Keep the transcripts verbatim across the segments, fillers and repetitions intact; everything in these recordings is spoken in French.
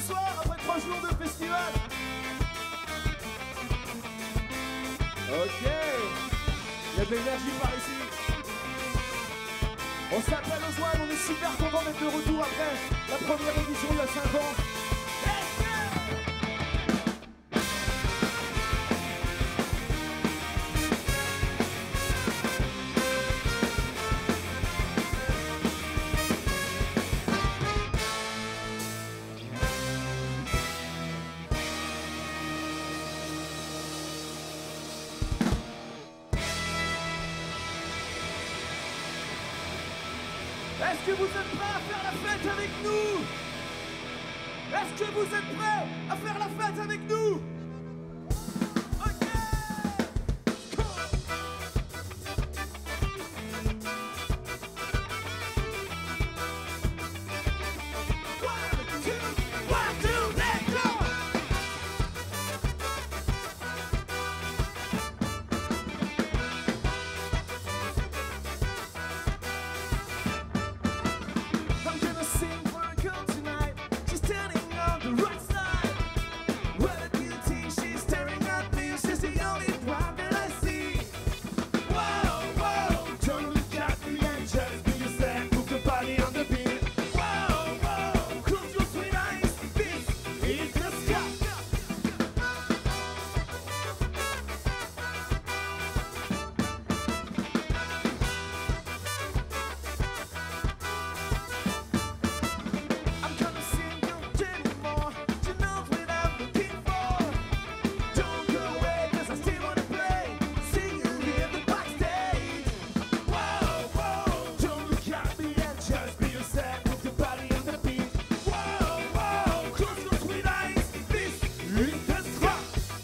soir après trois jours de festival. Ok, il y a de l'énergie par ici. On s'appelle Oswald, on est super content d'être de retour après la première édition il y a cinq ans. Est-ce que vous êtes prêts à faire la fête avec nous? Est-ce que vous êtes prêts à faire la fête avec nous? Ok! One, two, one, two, let's go! I'm gonna sing for a girl tonight. She's standing on the right side. What a beauty, she's staring at me. She's the only one that I see. Whoa, whoa, don't look at me and just be yourself. Move your body on the beat. Whoa, whoa, close your sweet eyes. This is the sky. I'm gonna sing you Jenny Moore. She knows what I'm looking for. Don't go away, cause I still wanna play. See you in the backstage. Whoa, whoa, don't look at me and just be yourself. Move your body on the beat. Whoa, whoa, close your sweet eyes. This is the sky.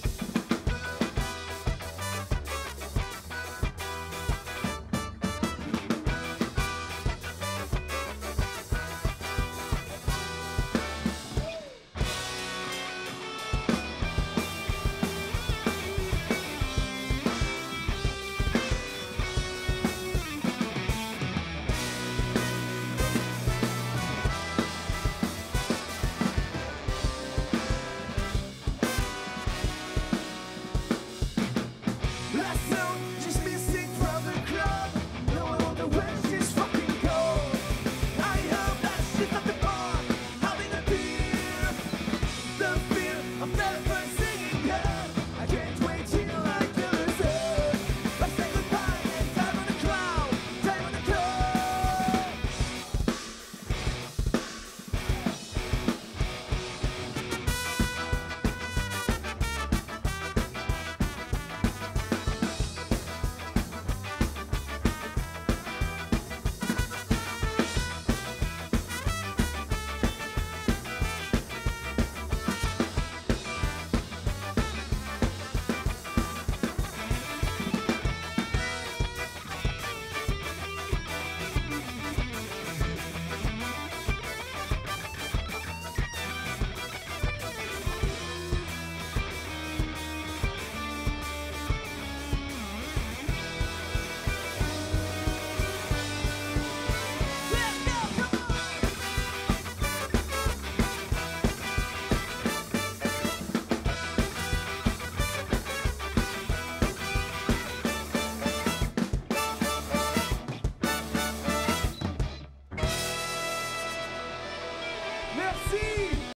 Last song she's missing from the club. No, I wonder where she's fucking gone. I hope that she's at the bar having a beer. The fear of never seeing her. I can't wait till I kill her. I say goodbye and time on the cloud, time on the cloud. Merci.